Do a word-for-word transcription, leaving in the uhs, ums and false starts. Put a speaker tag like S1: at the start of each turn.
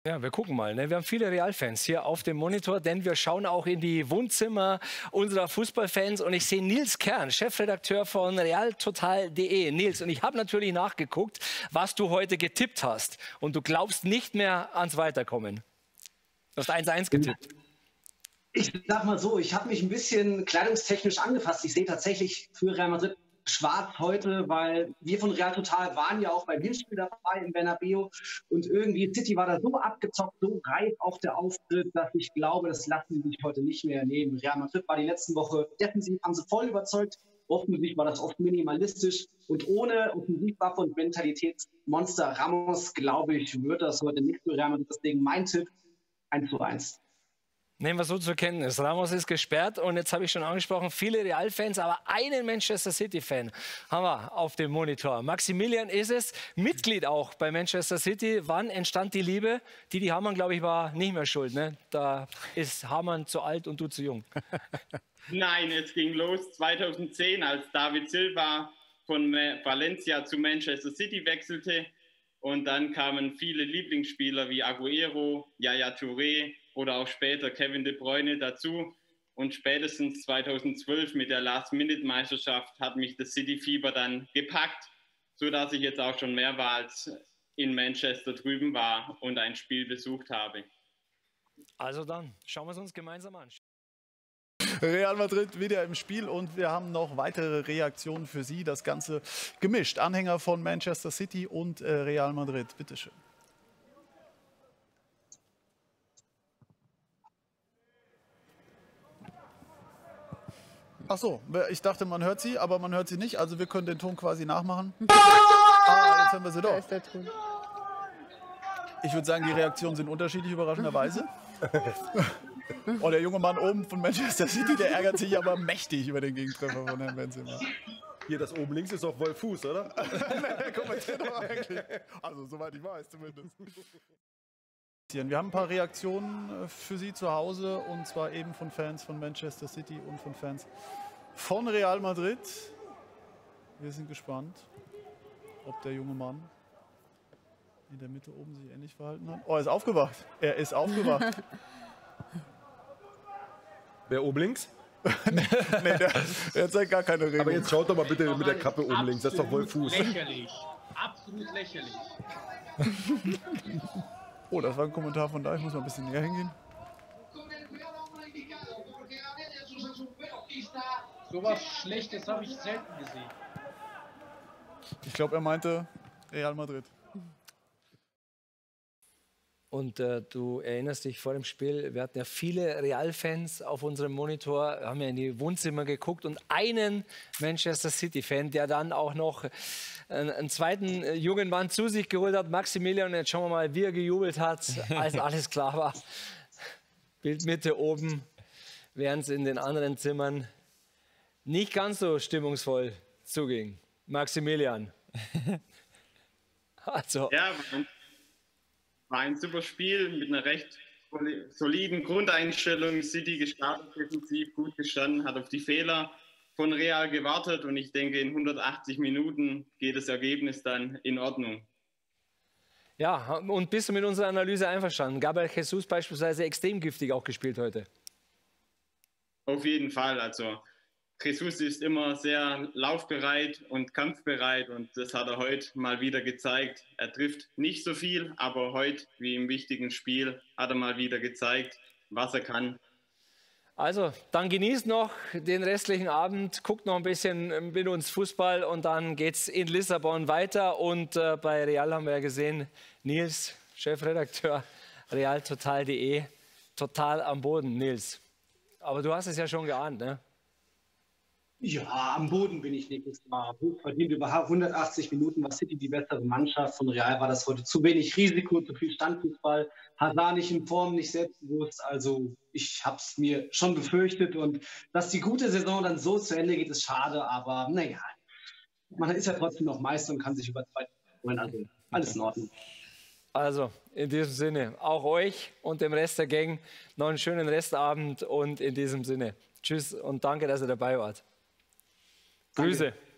S1: Ja, wir gucken mal. Ne? Wir haben viele Real-Fans hier auf dem Monitor, denn wir schauen auch in die Wohnzimmer unserer Fußballfans. Und ich sehe Nils Kern, Chefredakteur von realtotal punkt de. Nils, und ich habe natürlich nachgeguckt, was du heute getippt hast. Und du glaubst nicht mehr ans Weiterkommen. Du hast eins eins getippt.
S2: Ich sag mal so, ich habe mich ein bisschen kleidungstechnisch angepasst. Ich sehe tatsächlich für Real Madrid schwarz heute, weil wir von Real Total waren ja auch beim Hinspiel dabei im Bernabeu und irgendwie City war da so abgezockt, so reif auch der Auftritt, dass ich glaube, das lassen sie sich heute nicht mehr nehmen. Real Madrid war die letzten Woche defensiv, haben sie voll überzeugt, offensichtlich war das oft minimalistisch und ohne Offensivwaffe und Mentalitätsmonster Ramos, glaube ich, wird das heute nicht für Real Madrid. Deswegen mein Tipp eins zu eins.
S1: Nehmen wir so zur Kenntnis. Ramos ist gesperrt und jetzt habe ich schon angesprochen, viele Real-Fans, aber einen Manchester City-Fan haben wir auf dem Monitor. Maximilian ist es, Mitglied auch bei Manchester City. Wann entstand die Liebe? Didi Hamann, glaube ich, war nicht mehr schuld. Ne? Da ist Hamann zu alt und du zu jung.
S3: Nein, es ging los zweitausendzehn, als David Silva von Valencia zu Manchester City wechselte. Und dann kamen viele Lieblingsspieler wie Agüero, Yaya Touré oder auch später Kevin De Bruyne dazu. Und spätestens zweitausendzwölf mit der Last-Minute-Meisterschaft hat mich das City-Fieber dann gepackt, sodass ich jetzt auch schon mehrmals in Manchester drüben war und ein Spiel besucht habe.
S1: Also dann, schauen wir es uns gemeinsam an.
S4: Real Madrid wieder im Spiel und wir haben noch weitere Reaktionen für Sie. Das Ganze gemischt. Anhänger von Manchester City und äh, Real Madrid. Bitte schön. Ach so, ich dachte, man hört sie, aber man hört sie nicht. Also wir können den Ton quasi nachmachen. Ah, jetzt hören wir sie doch. Ich würde sagen, die Reaktionen sind unterschiedlich, überraschenderweise. Oh, der junge Mann oben von Manchester City, der ärgert sich aber mächtig über den Gegentreffer von Herrn Benzema.
S5: Hier, das oben links ist doch Wolf Fuß, oder?
S4: Nee, kommentiert doch eigentlich. Also, soweit ich weiß zumindest. Wir haben ein paar Reaktionen für Sie zu Hause und zwar eben von Fans von Manchester City und von Fans von Real Madrid. Wir sind gespannt, ob der junge Mann in der Mitte oben sich ähnlich verhalten hat. Oh, er ist aufgewacht. Er ist aufgewacht.
S5: Wer oben links?
S4: nee, der, der zeigt gar keine Regung.
S5: Aber jetzt schaut doch mal bitte mit der Kappe oben links. Das ist doch Wolf Fuß.
S6: Lächerlich. Absolut lächerlich.
S4: Oh, das war ein Kommentar von da. Ich muss mal ein bisschen näher hingehen.
S6: So was Schlechtes habe ich selten gesehen.
S4: Ich glaube, er meinte Real Madrid.
S1: Und äh, du erinnerst dich vor dem Spiel, wir hatten ja viele Real-Fans auf unserem Monitor, haben ja in die Wohnzimmer geguckt und einen Manchester City-Fan, der dann auch noch einen, einen zweiten äh, jungen Mann zu sich geholt hat, Maximilian. Und jetzt schauen wir mal, wie er gejubelt hat, als alles klar war. Bildmitte oben, während es in den anderen Zimmern nicht ganz so stimmungsvoll zuging. Maximilian.
S3: Also. Ja, war ein super Spiel mit einer recht soliden Grundeinstellung. City gestartet, defensiv gut gestanden, hat auf die Fehler von Real gewartet und ich denke, in hundertachtzig Minuten geht das Ergebnis dann in Ordnung.
S1: Ja, und bist du mit unserer Analyse einverstanden? Gabriel Jesus beispielsweise extrem giftig auch gespielt heute.
S3: Auf jeden Fall, also Jesus ist immer sehr laufbereit und kampfbereit und das hat er heute mal wieder gezeigt. Er trifft nicht so viel, aber heute, wie im wichtigen Spiel, hat er mal wieder gezeigt, was er kann.
S1: Also, dann genießt noch den restlichen Abend, guckt noch ein bisschen mit uns Fußball und dann geht's in Lissabon weiter. Und äh, bei Real haben wir ja gesehen, Nils, Chefredakteur realtotal punkt de, total am Boden, Nils. Aber du hast es ja schon geahnt, ne?
S2: Ja, am Boden bin ich nicht. Es war hochverdient. Über hundertachtzig Minuten war City die bessere Mannschaft. Von Real war das heute zu wenig Risiko, zu viel Standfußball. Hazard nicht in Form, nicht selbstbewusst. Also ich habe es mir schon befürchtet. Und dass die gute Saison dann so zu Ende geht, ist schade. Aber naja, man ist ja trotzdem noch Meister und kann sich über zwei freuen. Also alles in Ordnung.
S1: Also in diesem Sinne, auch euch und dem Rest der Gang noch einen schönen Restabend. Und in diesem Sinne, tschüss und danke, dass ihr dabei wart. Grüße. Danke.